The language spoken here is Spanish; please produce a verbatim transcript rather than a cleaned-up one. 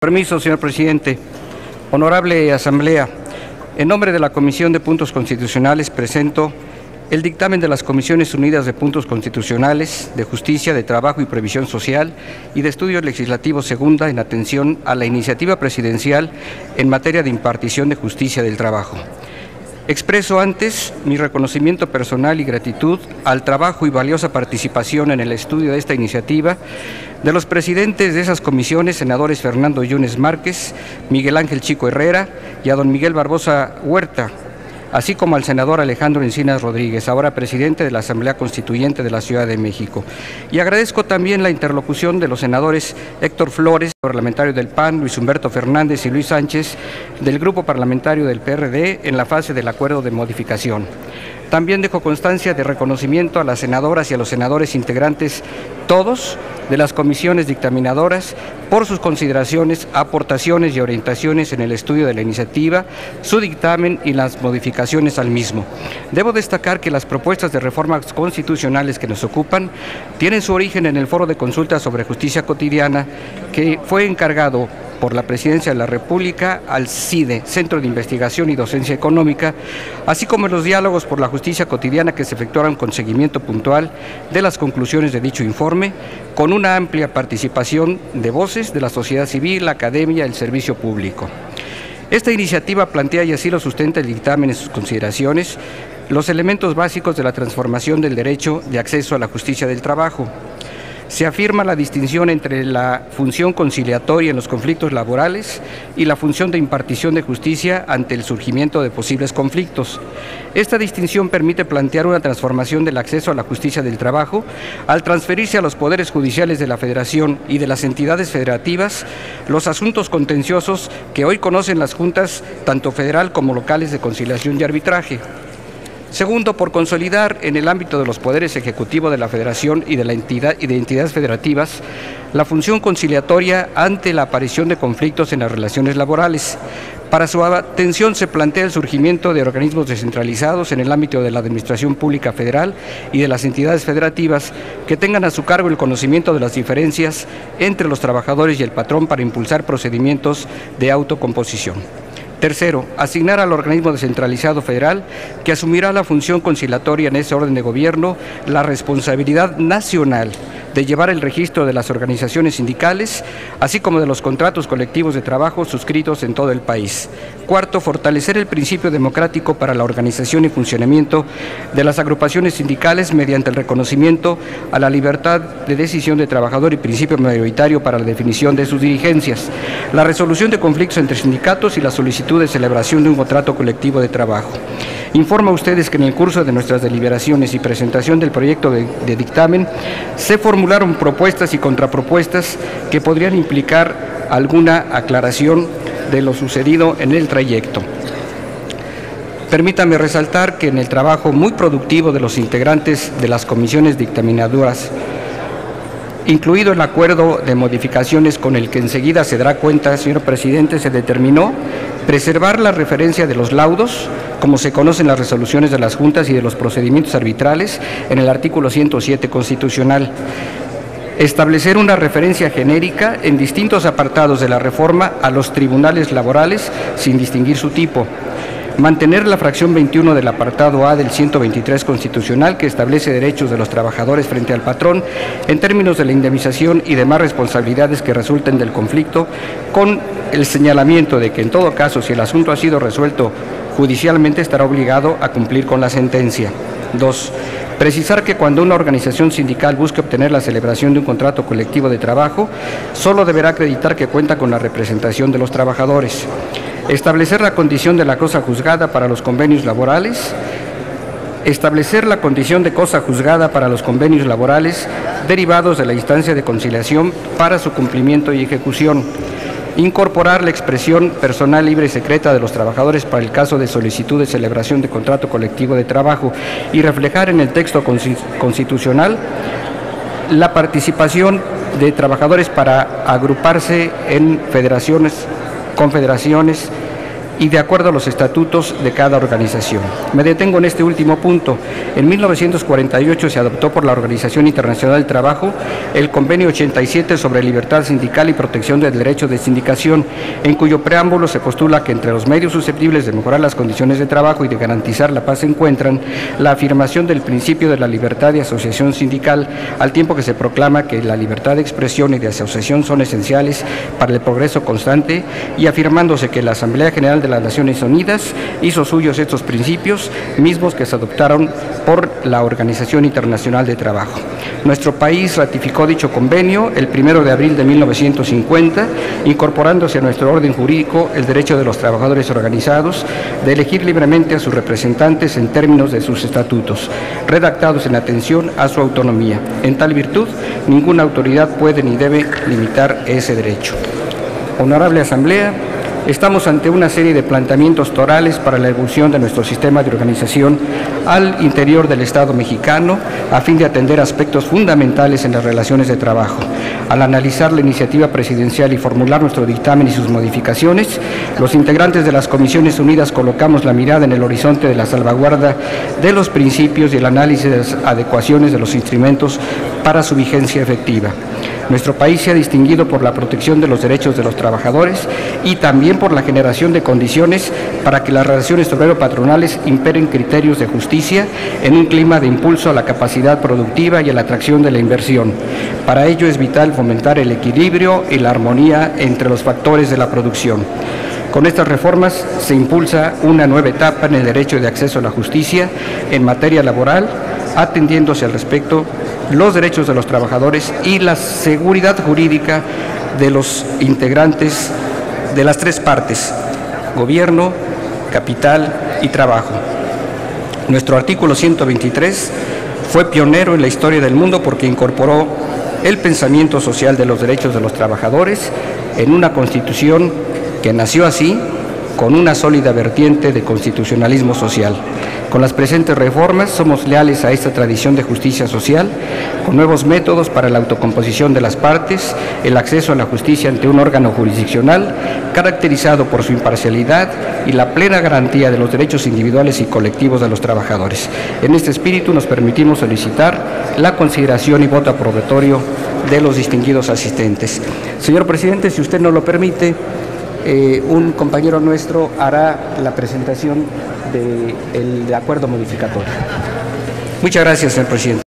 Permiso, señor presidente. Honorable Asamblea, en nombre de la Comisión de Puntos Constitucionales presento el dictamen de las Comisiones Unidas de Puntos Constitucionales, de Justicia, de Trabajo y Previsión Social y de Estudios Legislativos Segunda en atención a la iniciativa presidencial en materia de impartición de justicia del trabajo. Expreso antes mi reconocimiento personal y gratitud al trabajo y valiosa participación en el estudio de esta iniciativa de los presidentes de esas comisiones, senadores Fernando Yunes Márquez, Miguel Ángel Chico Herrera y a don Miguel Barbosa Huerta, así como al senador Alejandro Encinas Rodríguez, ahora presidente de la Asamblea Constituyente de la Ciudad de México. Y agradezco también la interlocución de los senadores Héctor Flores, parlamentario del P A N, Luis Humberto Fernández y Luis Sánchez, del Grupo Parlamentario del P R D, en la fase del acuerdo de modificación. También dejo constancia de reconocimiento a las senadoras y a los senadores integrantes, todos, de las comisiones dictaminadoras, por sus consideraciones, aportaciones y orientaciones en el estudio de la iniciativa, su dictamen y las modificaciones al mismo. Debo destacar que las propuestas de reformas constitucionales que nos ocupan tienen su origen en el Foro de Consulta sobre Justicia Cotidiana, que fue encargado por la Presidencia de la República al C I D E, Centro de Investigación y Docencia Económica, así como en los diálogos por la justicia cotidiana que se efectuaron con seguimiento puntual de las conclusiones de dicho informe, con una amplia participación de voces de la sociedad civil, la academia, el servicio público. Esta iniciativa plantea, y así lo sustenta el dictamen en sus consideraciones, los elementos básicos de la transformación del derecho de acceso a la justicia del trabajo. Se afirma la distinción entre la función conciliatoria en los conflictos laborales y la función de impartición de justicia ante el surgimiento de posibles conflictos. Esta distinción permite plantear una transformación del acceso a la justicia del trabajo al transferirse a los poderes judiciales de la Federación y de las entidades federativas los asuntos contenciosos que hoy conocen las juntas tanto federal como locales de conciliación y arbitraje. Segundo, por consolidar en el ámbito de los poderes ejecutivos de la Federación y de, la entidad, y de entidades federativas la función conciliatoria ante la aparición de conflictos en las relaciones laborales. Para su atención se plantea el surgimiento de organismos descentralizados en el ámbito de la Administración Pública Federal y de las entidades federativas que tengan a su cargo el conocimiento de las diferencias entre los trabajadores y el patrón para impulsar procedimientos de autocomposición. Tercero, asignar al organismo descentralizado federal, que asumirá la función conciliatoria en ese orden de gobierno, la responsabilidad nacional de llevar el registro de las organizaciones sindicales, así como de los contratos colectivos de trabajo suscritos en todo el país. Cuarto, fortalecer el principio democrático para la organización y funcionamiento de las agrupaciones sindicales mediante el reconocimiento a la libertad de decisión del trabajador y principio mayoritario para la definición de sus dirigencias, la resolución de conflictos entre sindicatos y la solicitud de celebración de un contrato colectivo de trabajo. Informo a ustedes que en el curso de nuestras deliberaciones y presentación del proyecto de, de dictamen se formularon propuestas y contrapropuestas que podrían implicar alguna aclaración de lo sucedido en el trayecto. Permítame resaltar que en el trabajo muy productivo de los integrantes de las comisiones dictaminadoras, incluido el acuerdo de modificaciones con el que enseguida se dará cuenta, señor presidente, se determinó preservar la referencia de los laudos, como se conocen las resoluciones de las juntas y de los procedimientos arbitrales, en el artículo ciento siete constitucional. Establecer una referencia genérica en distintos apartados de la reforma a los tribunales laborales sin distinguir su tipo. Mantener la fracción veintiuno del apartado A del ciento veintitrés constitucional, que establece derechos de los trabajadores frente al patrón en términos de la indemnización y demás responsabilidades que resulten del conflicto, con el señalamiento de que en todo caso, si el asunto ha sido resuelto judicialmente, estará obligado a cumplir con la sentencia. Dos, precisar que cuando una organización sindical busque obtener la celebración de un contrato colectivo de trabajo, solo deberá acreditar que cuenta con la representación de los trabajadores. Establecer la condición de la cosa juzgada para los convenios laborales. Establecer la condición de cosa juzgada para los convenios laborales derivados de la instancia de conciliación para su cumplimiento y ejecución. Incorporar la expresión personal libre y secreta de los trabajadores para el caso de solicitud de celebración de contrato colectivo de trabajo y reflejar en el texto constitucional la participación de trabajadores para agruparse en federaciones, confederaciones y de acuerdo a los estatutos de cada organización. Me detengo en este último punto. En mil novecientos cuarenta y ocho se adoptó por la Organización Internacional del Trabajo el Convenio ochenta y siete sobre libertad sindical y protección del derecho de sindicación, en cuyo preámbulo se postula que entre los medios susceptibles de mejorar las condiciones de trabajo y de garantizar la paz se encuentran la afirmación del principio de la libertad de asociación sindical, al tiempo que se proclama que la libertad de expresión y de asociación son esenciales para el progreso constante, y afirmándose que la Asamblea General de las Naciones Unidas hizo suyos estos principios, mismos que se adoptaron por la Organización Internacional de Trabajo. Nuestro país ratificó dicho convenio el primero de abril de mil novecientos cincuenta, incorporándose a nuestro orden jurídico el derecho de los trabajadores organizados de elegir libremente a sus representantes en términos de sus estatutos, redactados en atención a su autonomía. En tal virtud, ninguna autoridad puede ni debe limitar ese derecho. Honorable Asamblea, estamos ante una serie de planteamientos torales para la evolución de nuestro sistema de organización al interior del Estado mexicano, a fin de atender aspectos fundamentales en las relaciones de trabajo. Al analizar la iniciativa presidencial y formular nuestro dictamen y sus modificaciones, los integrantes de las Comisiones Unidas colocamos la mirada en el horizonte de la salvaguarda de los principios y el análisis de las adecuaciones de los instrumentos para su vigencia efectiva. Nuestro país se ha distinguido por la protección de los derechos de los trabajadores y también por la generación de condiciones para que las relaciones obrero-patronales imperen criterios de justicia en un clima de impulso a la capacidad productiva y a la atracción de la inversión. Para ello es vital fomentar el equilibrio y la armonía entre los factores de la producción. Con estas reformas se impulsa una nueva etapa en el derecho de acceso a la justicia en materia laboral, atendiéndose al respecto los derechos de los trabajadores y la seguridad jurídica de los integrantes de las tres partes: gobierno, capital y trabajo. Nuestro artículo ciento veintitrés fue pionero en la historia del mundo porque incorporó el pensamiento social de los derechos de los trabajadores en una Constitución que nació así, con una sólida vertiente de constitucionalismo social. Con las presentes reformas somos leales a esta tradición de justicia social, con nuevos métodos para la autocomposición de las partes, el acceso a la justicia ante un órgano jurisdiccional caracterizado por su imparcialidad y la plena garantía de los derechos individuales y colectivos de los trabajadores. En este espíritu nos permitimos solicitar la consideración y voto aprobatorio de los distinguidos asistentes. Señor presidente, si usted nos lo permite, Eh, un compañero nuestro hará la presentación del de acuerdo modificatorio. Muchas gracias, señor presidente.